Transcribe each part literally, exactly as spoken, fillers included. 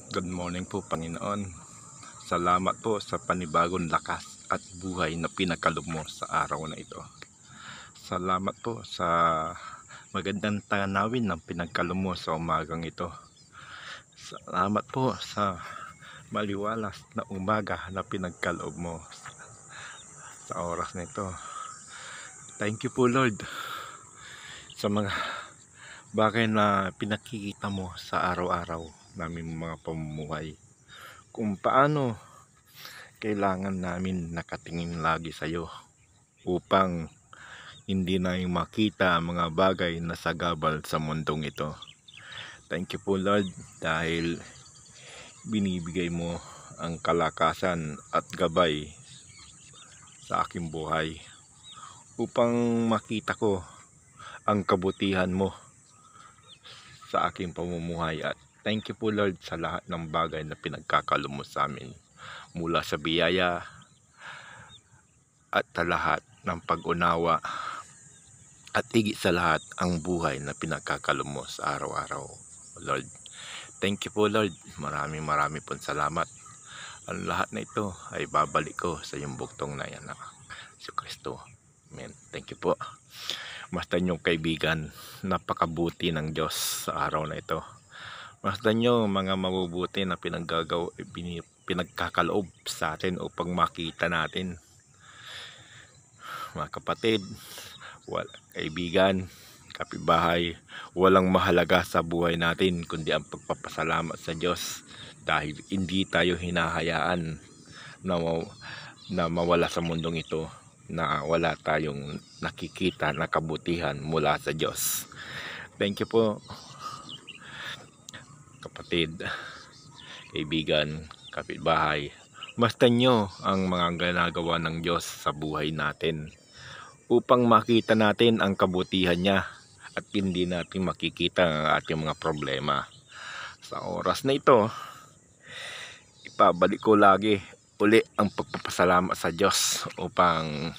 Good morning po, Panginoon. Salamat po sa panibagong lakas at buhay na pinakalob mo sa araw na ito. Salamat po sa magandang tanawin ng pinagkaloob mo sa umagang ito. Salamat po sa maliwalas na umaga na pinagkaloob mo sa oras na ito. Thank you po, Lord, sa mga bagay na pinakikita mo sa araw-araw namin mga pamumuhay, kung paano kailangan namin nakatingin lagi sa iyo upang hindi na yung makita ang mga bagay na sagabal sa mundong ito. Thank you po, Lord, dahil binibigay mo ang kalakasan at gabay sa aking buhay upang makita ko ang kabutihan mo sa aking pamumuhay. At thank you po, Lord, sa lahat ng bagay na pinagkakalob mo sa amin, mula sa biyaya at sa lahat ng pag-unawa at higit sa lahat ang buhay na pinagkakalob mo sa araw-araw, Lord. Thank you po, Lord. Maraming maraming pong salamat. Ang lahat na ito ay babalik ko sa iyong buktong na yan, si Kristo. Amen. Thank you po. Basta niyong kaibigan, napakabuti ng Diyos sa araw na ito. Basta niyo mga mabubuti na pinaggagaw, pinagkakaloob sa atin upang makita natin. Mga kapatid, wal, kaibigan, kapitbahay, walang mahalaga sa buhay natin kundi ang pagpapasalamat sa Diyos, dahil hindi tayo hinahayaan na, na mawala sa mundong ito, na wala tayong nakikita na kabutihan mula sa Diyos. Thank you po, kapatid, kaibigan, kapitbahay. Basta nyo ang mga ginagawa ng Diyos sa buhay natin upang makita natin ang kabutihan niya at hindi natin makikita ang ating mga problema. Sa oras na ito, ipabalik ko lagi uli ang pagpapasalamat sa Diyos upang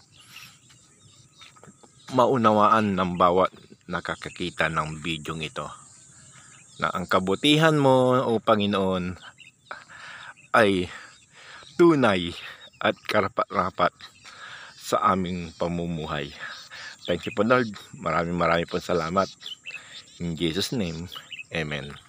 maunawaan ng bawat nakakakita ng bidyong ito na ang kabutihan mo, o Panginoon, ay tunay at karapat-rapat sa aming pamumuhay. Thank you po, Lord. Maraming maraming po salamat. In Jesus' name, Amen.